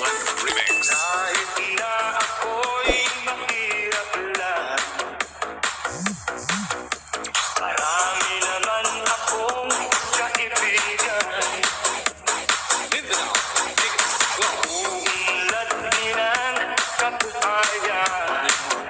Remix. Kahit na ako'y mahirap lang, marami naman akong kaibigan. Mindanao. Mix Club. Uunlad din ang kabuhayan.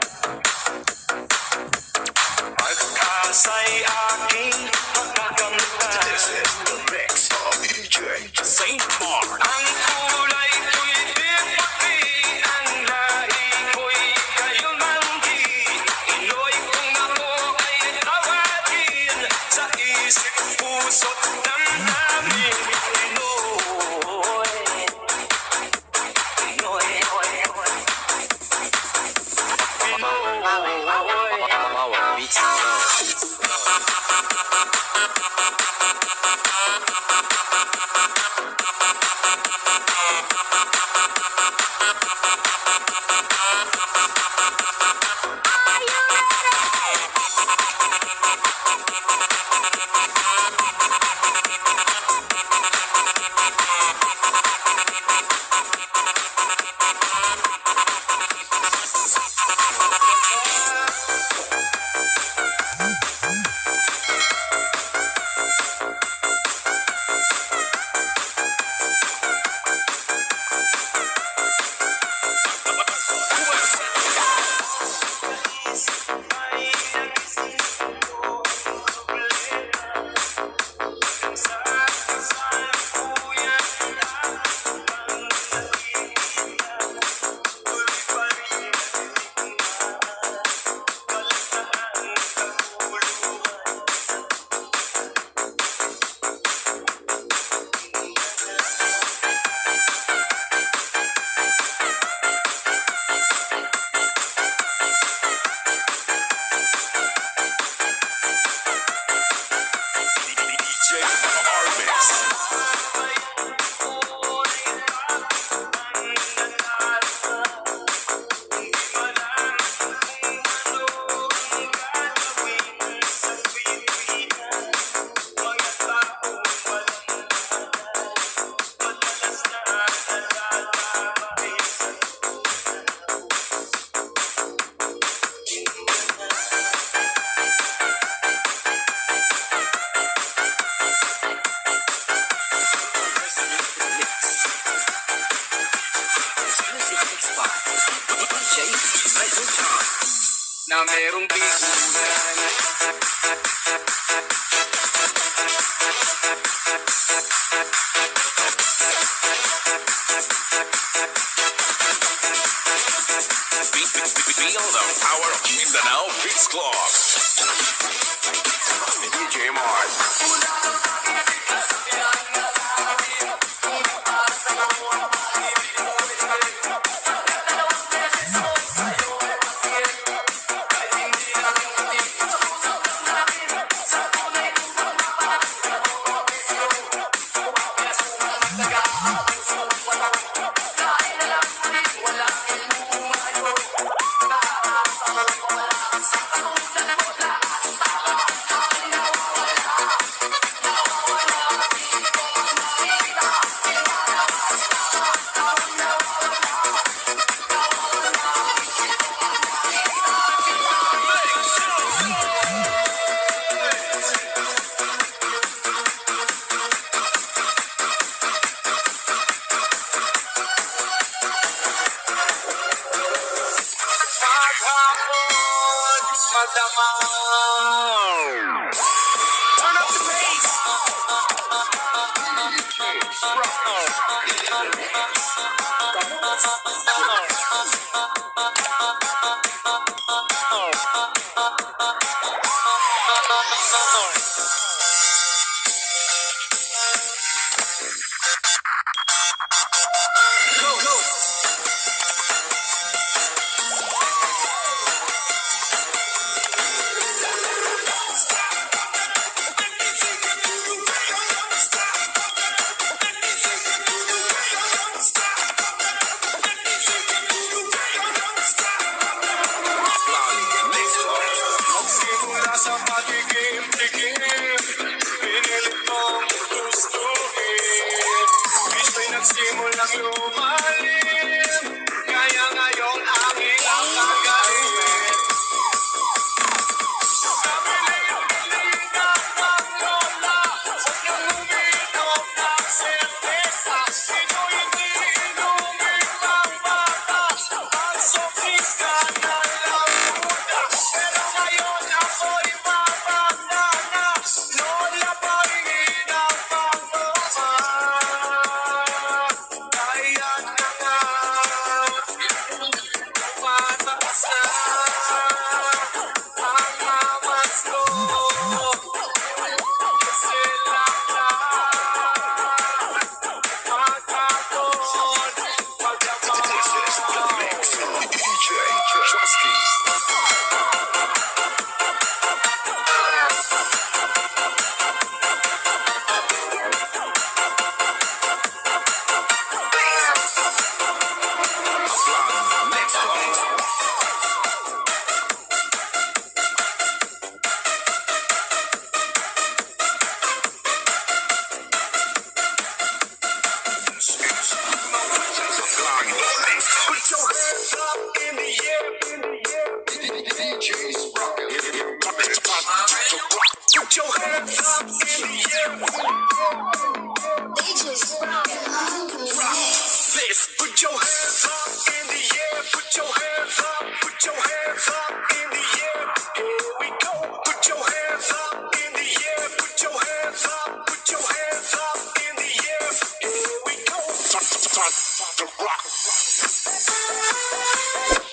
Pag-asa'y aking magagamtan. This is the mix of DJ Saint Mark. Ang kulay ko'y di puti, ang lahi ko'y kayumanggi. Iloy kung ako ay tawagin, sa isip, puso't damdamin. Pinoy, Pinoy, Power Beats. DJ Armix. na merong bigunan. Feel the power of Mindanao Beats Club. DJ Mars. Turn up the bass. Put your hands up in the air, DJ's rockin'. Put your hands up in the air. DJ's rockin'. This. Put your hands up in the air. Put your hands up. Put your hands up in the air. Here we go. Put your hands up in the air. Put your hands up. Put your hands up in the air. Here we go. Time to rock.